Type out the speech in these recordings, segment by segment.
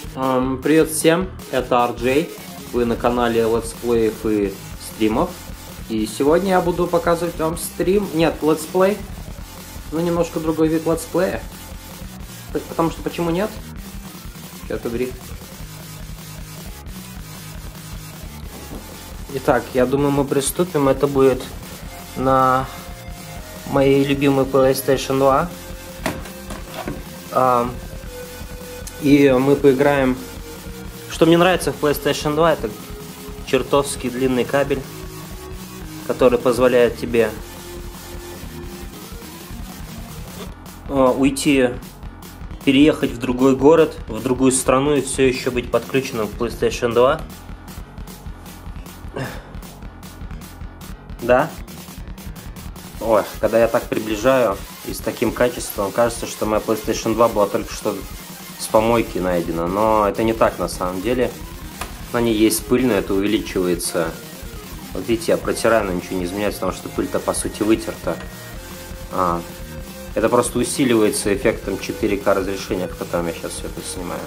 Привет всем, это RJ, вы на канале летсплеев и стримов. И сегодня я буду показывать вам летсплей, но немножко другой вид летсплея. Потому что почему нет? Что-то говорит. Итак, я думаю, мы приступим. Это будет на моей любимой PlayStation 2. И мы поиграем. Что мне нравится в PlayStation 2, это чертовски длинный кабель, который позволяет тебе переехать в другой город, в другую страну и все еще быть подключенным к PlayStation 2. Да? Ой, когда я так приближаю и с таким качеством, кажется, что моя PlayStation 2 была только что с помойки найдена, но это не так на самом деле. На ней есть пыль, но это увеличивается. Вот видите, я протираю, но ничего не изменяется, потому что пыль-то по сути вытерта. Это просто усиливается эффектом 4К разрешения, в котором я сейчас все это снимаю.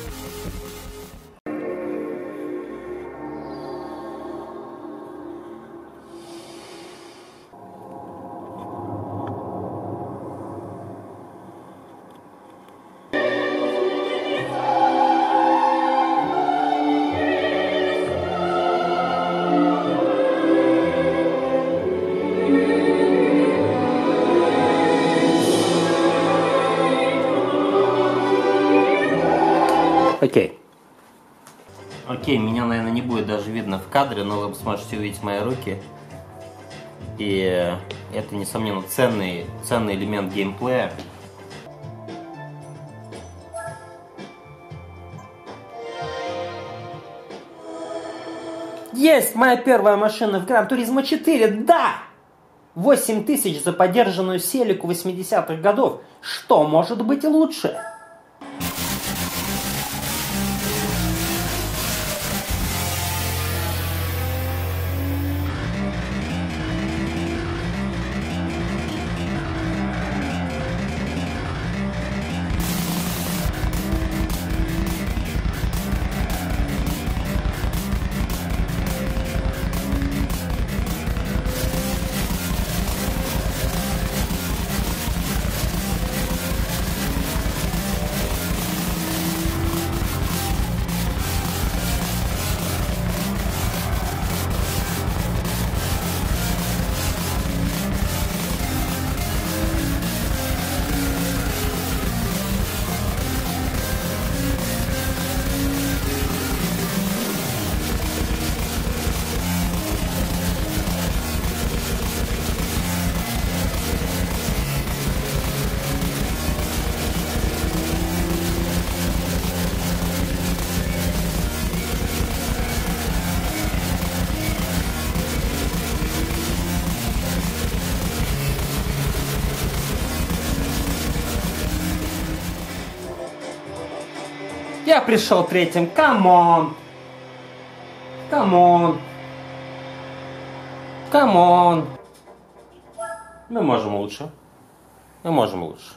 Окей, меня, наверное, не будет даже видно в кадре, но вы сможете увидеть мои руки. И это, несомненно, ценный элемент геймплея. Есть моя первая машина в Gran Turismo 4, да! 8000 за подержанную селику 80-х годов. Что может быть лучше? Я пришел третьим. Камон! Камон! Камон! Мы можем лучше. Мы можем лучше.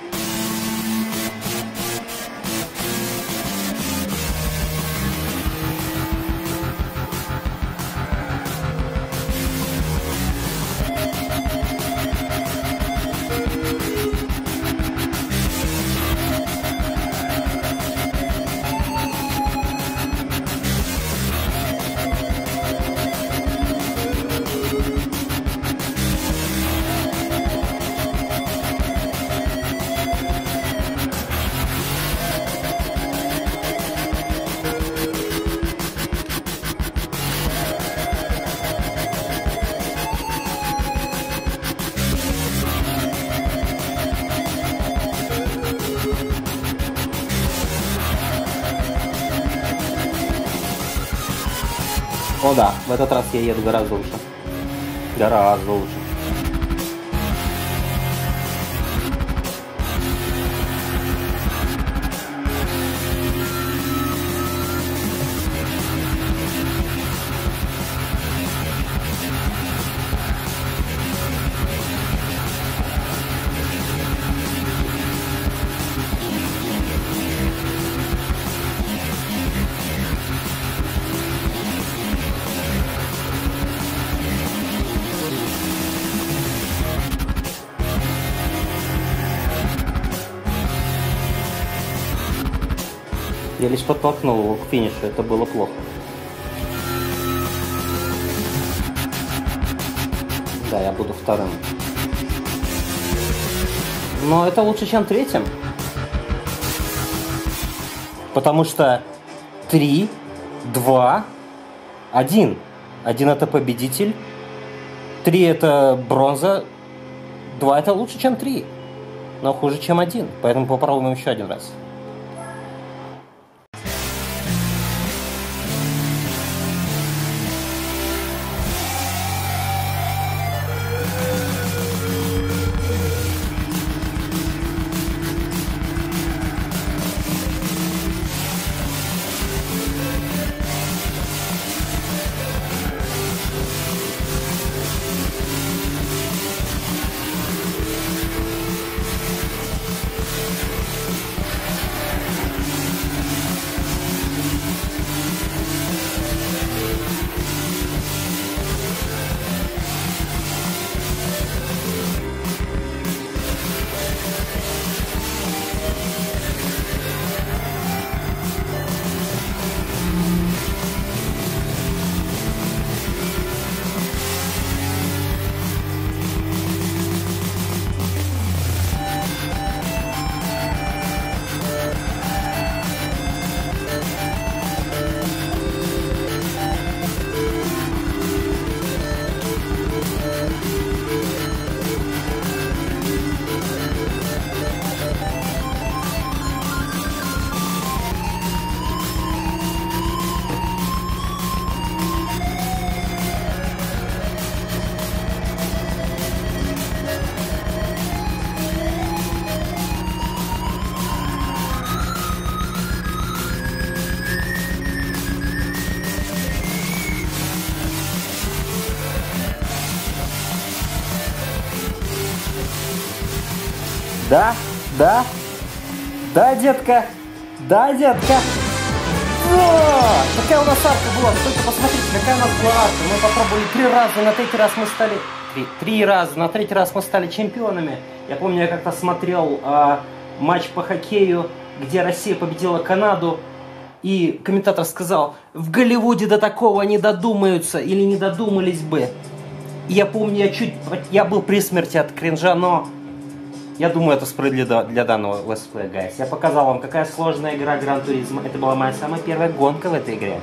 О да, в этот раз я еду гораздо лучше. Гораздо лучше. Я лишь подтолкнул его к финишу, это было плохо. Да, я буду вторым. Но это лучше, чем третьим. Потому что 3, 2, 1. 1 это победитель. 3 это бронза. 2 это лучше, чем 3. Но хуже, чем 1. Поэтому попробуем еще один раз. Да, да, да, детка, да, детка. О, какая у нас арка была, только посмотрите, какая у нас была арка. Мы попробовали 3 раза, на третий раз мы стали... Три раза, на третий раз мы стали чемпионами. Я помню, я как-то смотрел матч по хоккею, где Россия победила Канаду. И комментатор сказал, в Голливуде до такого не додумаются или не додумались бы. И я помню, я был при смерти от кринжа, но... Я думаю, это справедливо для данного летсплея, guys. Я показал вам, какая сложная игра Gran Turismo. Это была моя самая первая гонка в этой игре.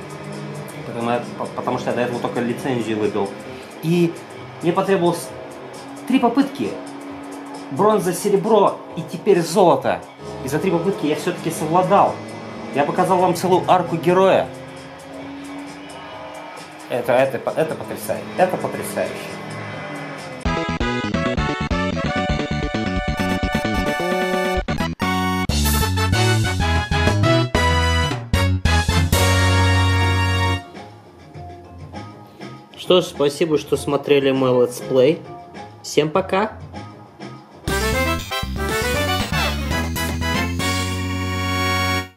Потому что я до этого только лицензию выбил. И мне потребовалось 3 попытки. Бронза, серебро и теперь золото. И за 3 попытки я все-таки совладал. Я показал вам целую арку героя. Это потрясающе. Это потрясающе. Что ж, спасибо, что смотрели мой летсплей. Всем пока!